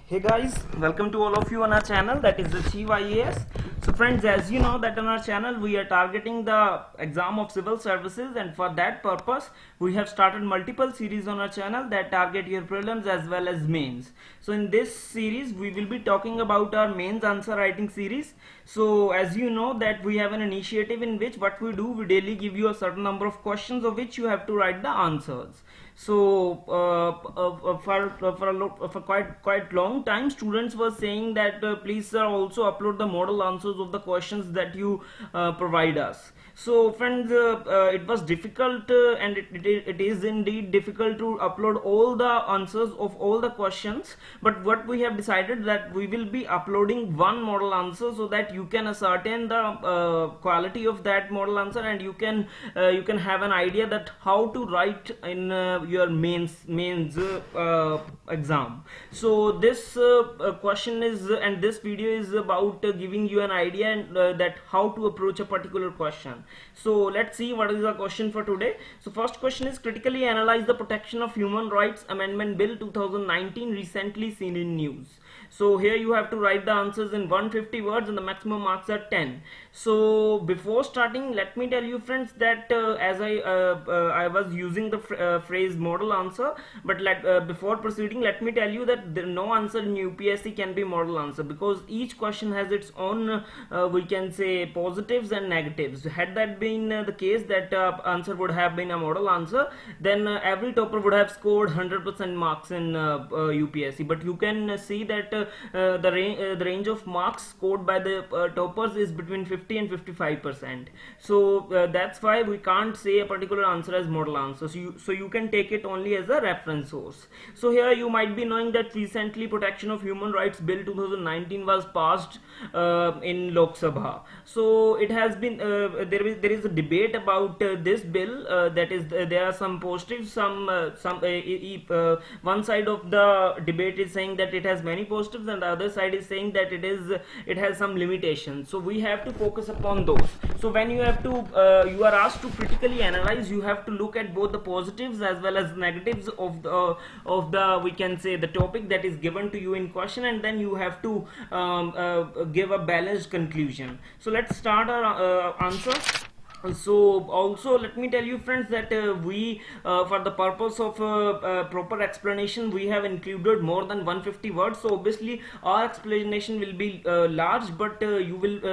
Hey guys, welcome to all of you on our channel, that is Achieve IAS. So friends, as you know that on our channel we are targeting the exam of civil services, and for that purpose we have started multiple series on our channel that target your prelims as well as mains. So in this series we will be talking about our mains answer writing series. So as you know that we have an initiative in which what we do, we daily give you a certain number of questions of which you have to write the answers. So for quite long time students were saying that please sir, also upload the model answers of the questions that you provide us. So friends, it was difficult and it is indeed difficult to upload all the answers of all the questions, but what we have decided that we will be uploading one model answer so that you can ascertain the quality of that model answer, and you can have an idea that how to write in your mains exam. So this question is, and this video is about giving you an idea and that how to approach a particular question. So let's see what is the question for today. So first question is, critically analyze the Protection of Human Rights Amendment Bill 2019 recently seen in news. So here you have to write the answers in 150 words and the maximum marks are 10. So before starting, let me tell you friends that as I was using the phrase model answer, but before proceeding, let me tell you that no answer in UPSC can be model answer, because each question has its own we can say positives and negatives. Had that been the case that answer would have been a model answer, then every topper would have scored 100% marks in UPSC. But you can see that the range of marks scored by the toppers is between 50 and 55%. So that's why we can't say a particular answer as model answer. So you can take it only as a reference source. So here you might be knowing that recently Protection of Human Rights Bill 2019 was passed in Lok Sabha. So it has been there is a debate about this bill. That is, there are some positives, one side of the debate is saying that it has many positives, and the other side is saying that it has some limitations. So we have to focus upon those. So when you have to you are asked to critically analyze, you have to look at both the positives as well as negatives of the we can say the topic that is given to you in question, and then you have to give a balanced conclusion. So let's start our answer. So also let me tell you friends that we for the purpose of proper explanation, we have included more than 150 words. So obviously our explanation will be large, but you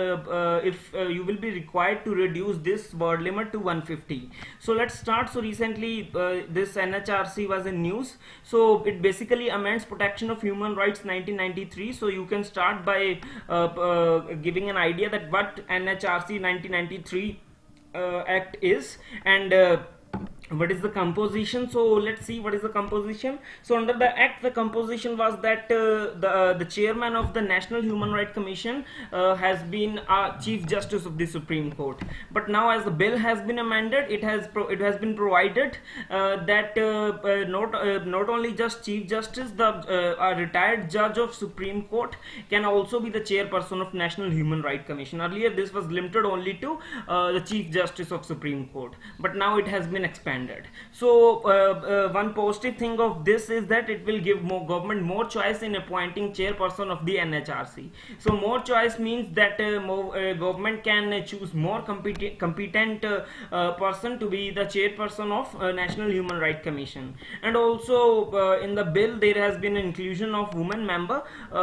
will be required to reduce this word limit to 150. So let's start. So recently this NHRC was in news. So it basically amends Protection of Human Rights 1993. So you can start by giving an idea that what NHRC 1993 Act is, and what is the composition. So let's see what is the composition. So under the act, the composition was that the chairman of the National Human Rights Commission has been Chief Justice of the Supreme Court. But now as the bill has been amended, it has been provided that not only just Chief Justice, a retired judge of Supreme Court can also be the chairperson of National Human Rights Commission. Earlier this was limited only to the Chief Justice of Supreme Court, but now it has been expanded. So one positive thing of this is that it will give government more choice in appointing chairperson of the NHRC. So more choice means that government can choose more competent person to be the chairperson of National Human Rights Commission. And also in the bill there has been inclusion of women member.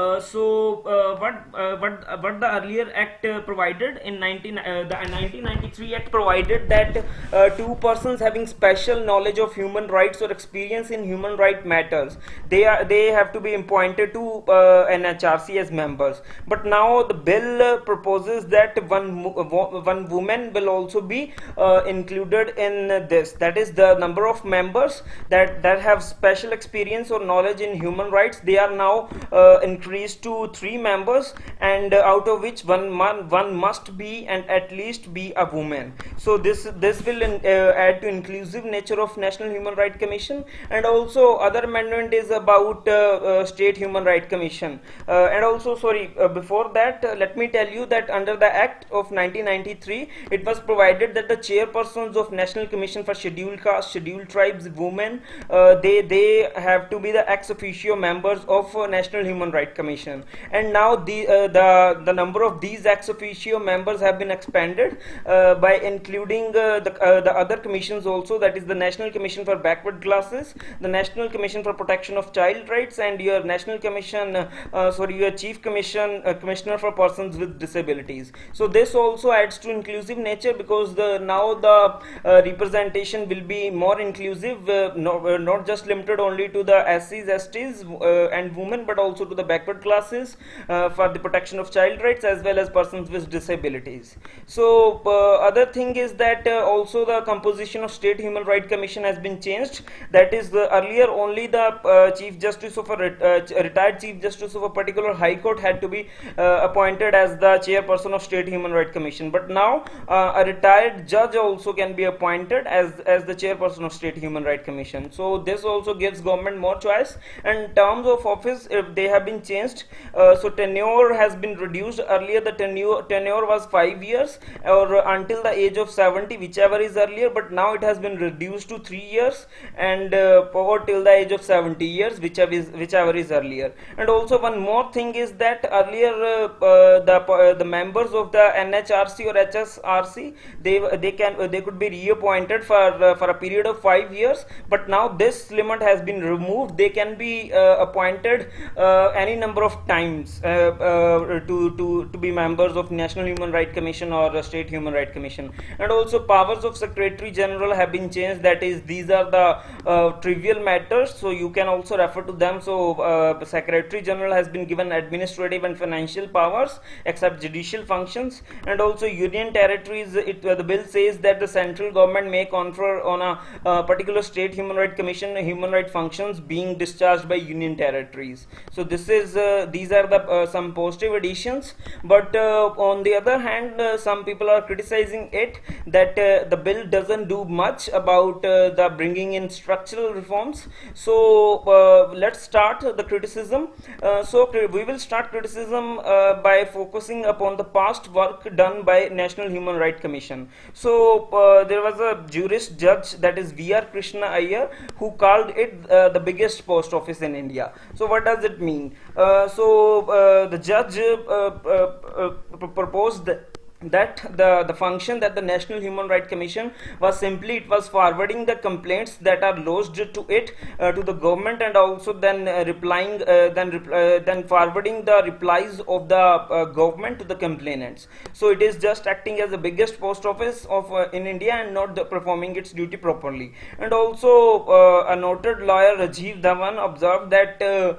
So what the earlier act provided in the 1993 act provided that two persons having special knowledge of human rights or experience in human right matters, they have to be appointed to NHRC as members. But now the bill proposes that one woman will also be included in this. That is, the number of members that have special experience or knowledge in human rights, they are now increased to 3 members, and out of which one must be and at least be a woman. So this will add to inclusion inclusive nature of National Human Rights Commission, and also other amendment is about State Human Rights Commission. And also, sorry, before that, let me tell you that under the Act of 1993, it was provided that the chairpersons of National Commission for Scheduled Castes, Scheduled Tribes, Women, they have to be the ex officio members of National Human Rights Commission. And now the number of these ex officio members have been expanded by including the other commissions also, that is the National Commission for Backward Classes, the National Commission for Protection of Child Rights, and your National Commission, your Chief Commissioner for Persons with Disabilities. So this also adds to inclusive nature, because now the representation will be more inclusive, not just limited only to the SCs, STs and women, but also to the backward classes for the protection of child rights as well as persons with disabilities. So other thing is that also the composition of State Human Rights Commission has been changed. That is, earlier only the Chief Justice of a retired Chief Justice of a particular High Court had to be appointed as the chairperson of State Human Rights Commission, but now a retired judge also can be appointed as the chairperson of State Human Rights Commission. So this also gives government more choice, and terms of office, if they have been changed, so tenure has been reduced. Earlier the tenure was 5 years or until the age of 70, whichever is earlier, but now it has been reduced to 3 years and or till the age of 70 years, whichever is earlier. And also one more thing is that earlier the members of the NHRC or HSRC, they could be reappointed for a period of 5 years, but now this limit has been removed. They can be appointed any number of times to be members of National Human Rights Commission or State Human Rights Commission. And also powers of Secretary General have been changed. That is, these are the trivial matters, so you can also refer to them. So Secretary General has been given administrative and financial powers except judicial functions. And also union territories, the bill says that the central government may confer on a particular State Human Rights Commission human rights functions being discharged by union territories. So this is these are the some positive additions. But on the other hand, some people are criticizing it that the bill doesn't do much about the bringing in structural reforms. So let's start the criticism. So we will start criticism by focusing upon the past work done by National Human Rights Commission. So there was a jurist judge, that is V.R. Krishna Iyer, who called it the biggest post office in India. So what does it mean? The judge proposed that the function that the National Human Rights Commission was simply, it was forwarding the complaints that are lodged to it to the government, and also then replying then forwarding the replies of the government to the complainants. So it is just acting as the biggest post office of in India and not performing its duty properly. And also a noted lawyer, Rajiv Dhawan, observed that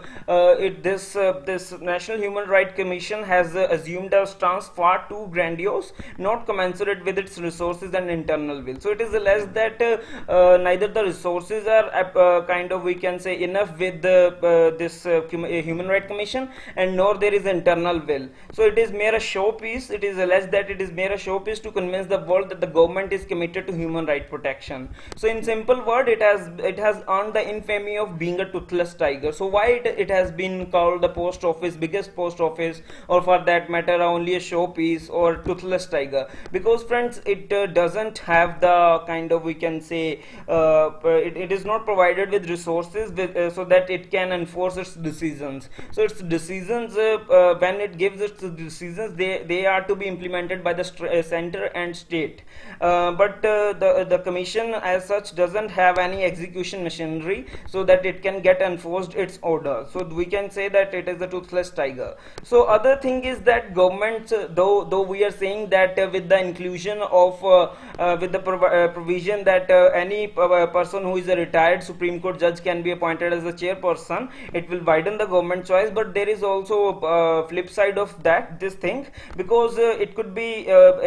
this National Human Rights Commission has assumed a stance far too grandiose, not commensurate with its resources and internal will. So it is alleged that neither the resources are kind of, we can say, enough with this Human Rights Commission, and nor there is internal will. So it is mere a showpiece. It is alleged that it is mere a showpiece to convince the world that the government is committed to human rights protection. So in simple word, it has earned the infamy of being a toothless tiger. So why it has been called the post office, biggest post office, or for that matter only a showpiece or toothless tiger? Because friends, it doesn't have the kind of, we can say, it is not provided with resources so that it can enforce its decisions. So its decisions, when it gives its decisions, they are to be implemented by the center and state, but the commission as such doesn't have any execution machinery so that it can get enforced its order. So we can say that it is a toothless tiger. So other thing is that government, though we are saying that with the inclusion of with the provision that any person who is a retired Supreme Court judge can be appointed as a chairperson, it will widen the government choice. But there is also a flip side of this thing, because it could be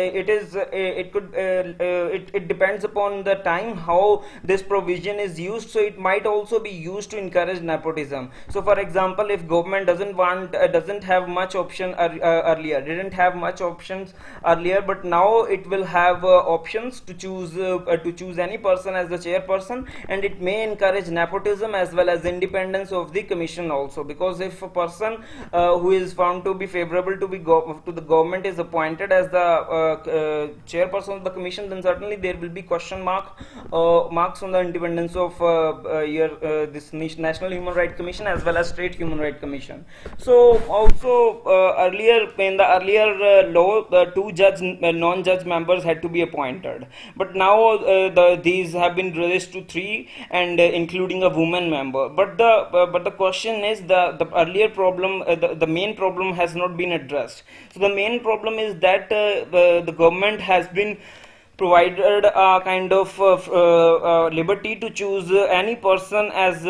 it depends upon the time how this provision is used. So it might also be used to encourage nepotism. So for example, if government doesn't have much option earlier, didn't have much options earlier, but now it will have options to choose any person as the chairperson, and it may encourage nepotism as well as independence of the commission also, because if a person who is found to be favorable to the government is appointed as the chairperson of the commission, then certainly there will be question marks on the independence of this National Human Rights Commission as well as State Human Rights Commission. So also earlier in the earlier law, the two non-judge members had to be appointed, but now these have been reduced to 3, and including a woman member. But the question is, the earlier problem, the main problem has not been addressed. So the main problem is that the government has been provided a kind of liberty to choose any person as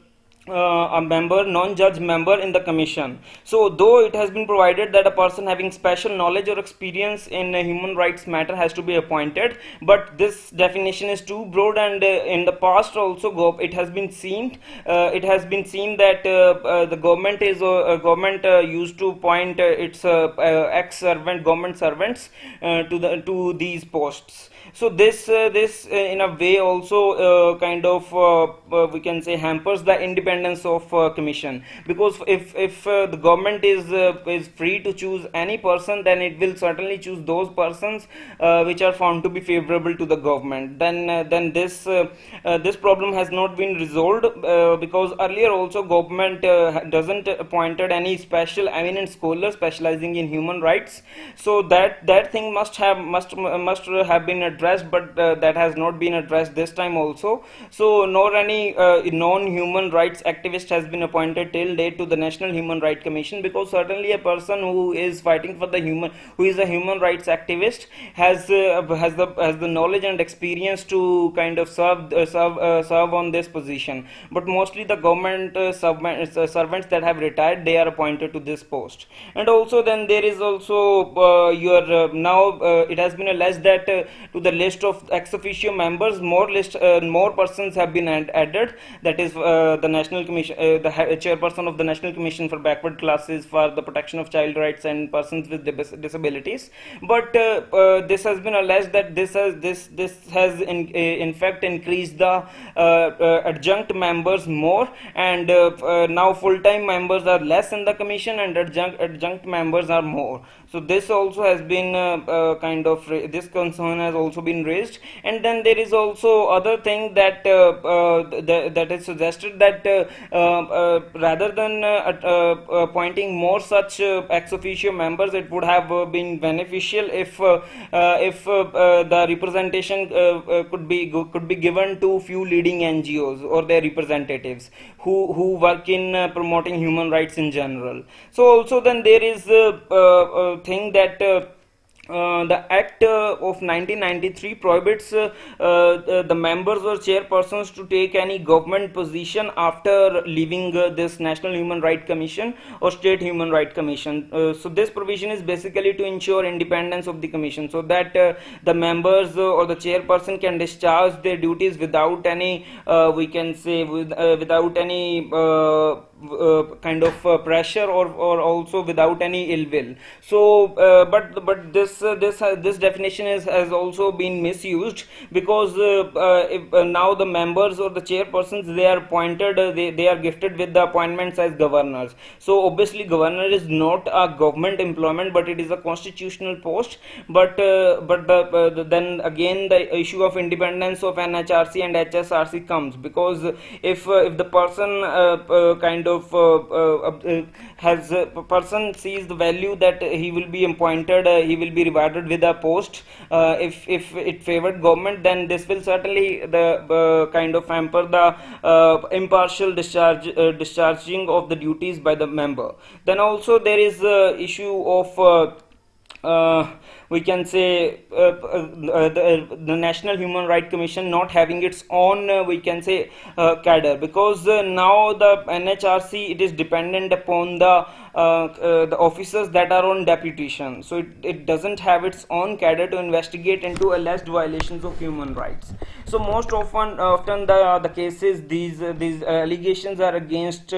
a member, non-judge member in the commission. So though it has been provided that a person having special knowledge or experience in a human rights matter has to be appointed, but this definition is too broad, and in the past also it has been seen that the government used to appoint its ex-servant government servants to these posts. So this in a way also we can say hampers the independence of commission, because if the government is free to choose any person, then it will certainly choose those persons which are found to be favorable to the government. Then this problem has not been resolved, because earlier also government doesn't appointed any special eminent scholar specializing in human rights. So that thing must have been addressed, but that has not been addressed this time also. So nor any non-human rights activist has been appointed till date to the National Human Rights Commission, because certainly a person who is fighting for who is a human rights activist has the knowledge and experience to kind of serve on this position. But mostly the government servants that have retired, they are appointed to this post. And also then there is also now it has been alleged that to the list of ex officio members, more persons have been added. That is the National Commission, the chairperson of the National Commission for Backward Classes for the Protection of Child Rights and Persons with Disabilities. But this has been alleged that this has in fact increased the adjunct members more, and now full-time members are less in the commission, and adjunct members are more. So this also has been this concern has also been raised. And then there is also other thing that that is suggested that rather than appointing more such ex officio members, it would have been beneficial if the representation could be given to few leading NGOs or their representatives who work in promoting human rights in general. So also then there is a thing that the Act of 1993 prohibits the members or chairpersons to take any government position after leaving this National Human Rights Commission or State Human Rights Commission. So this provision is basically to ensure independence of the commission, so that the members or the chairperson can discharge their duties without any we can say without any pressure or also without any ill will. So but this definition has also been misused, because if, now the members or the chairpersons, they are appointed, they are gifted with the appointments as governors. So obviously governor is not a government employment, but it is a constitutional post. But then again the issue of independence of NHRC and HSRC comes, because if the person person sees the value that he will be appointed, he will be rewarded with a post if it favored government, then this will certainly hamper the impartial discharging of the duties by the member. Then also there is the issue of we can say the National Human Rights Commission not having its own we can say cadre, because now the NHRC, it is dependent upon the officers that are on deputation. So it doesn't have its own cadre to investigate into alleged violations of human rights. So most often the cases, these allegations are against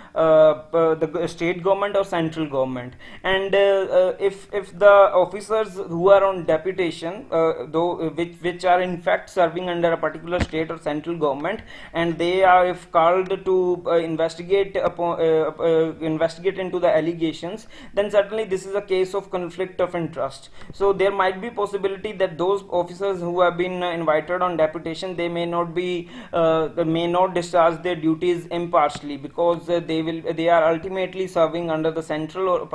the state government or central government, and if the officers officers who are on deputation, which are in fact serving under a particular state or central government, and they are, if called to investigate into the allegations, then certainly this is a case of conflict of interest. So there might be possibility that those officers who have been invited on deputation, they may not discharge their duties impartially, because they are ultimately serving under the central or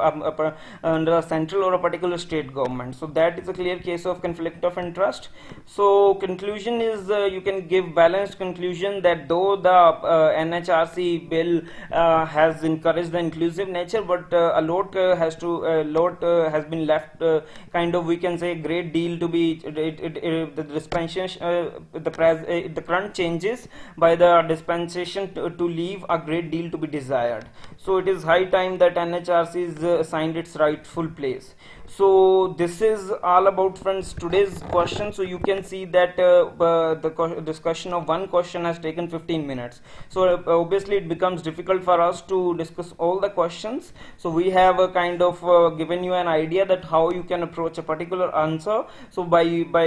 a particular state government. So that is a clear case of conflict of interest. So conclusion is, you can give balanced conclusion that though the NHRC bill has encouraged the inclusive nature, but a lot has been left, kind of, we can say, a great deal to be the dispensation, the current changes by the dispensation to leave a great deal to be desired. So it is high time that NHRC is assigned its rightful place. So this is all about, friends, today's question. So you can see that the discussion of one question has taken 15 minutes. So obviously it becomes difficult for us to discuss all the questions. So we have a kind of given you an idea that how you can approach a particular answer. So by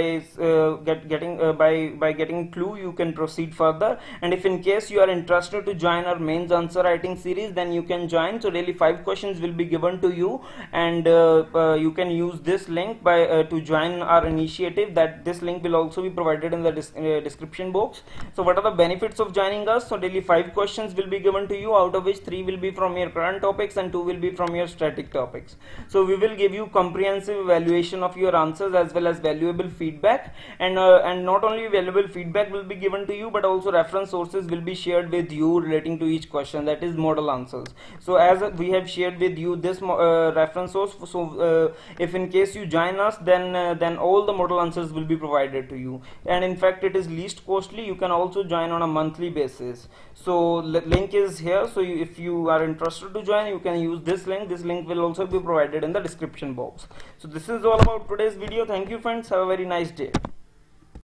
getting clue, you can proceed further. And if in case you are interested to join our mains answer writing series, then you can join. So really 5 questions will be given to you, and you can use this link to join our initiative. That this link will also be provided in the description box. So what are the benefits of joining us? So daily 5 questions will be given to you, out of which 3 will be from your current topics and 2 will be from your static topics. So we will give you comprehensive evaluation of your answers as well as valuable feedback, and not only valuable feedback will be given to you, but also reference sources will be shared with you relating to each question, that is model answers. So as we have shared with you this reference source, so if in case you join us, then all the model answers will be provided to you, and in fact it is least costly. You can also join on a monthly basis. So link is here. So if you are interested to join, you can use this link. This link will also be provided in the description box. So this is all about today's video. Thank you, friends. Have a very nice day.